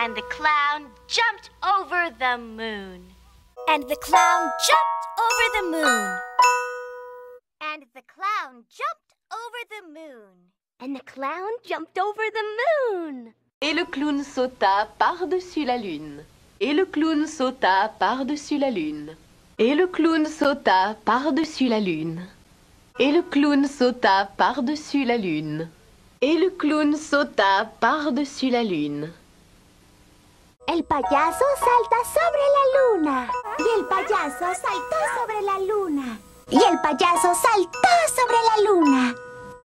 And the clown jumped over the moon. And the clown jumped over the moon. And the clown jumped over the moon. And the clown jumped over the moon. Et le clown sauta par-dessus la lune. Et le clown sauta par-dessus la lune. Et le clown sauta par-dessus la lune. Et le clown sauta par-dessus la lune. Et le clown sauta par-dessus la lune. El payaso salta sobre la luna. Y el payaso saltó sobre la luna. Y el payaso saltó sobre la luna.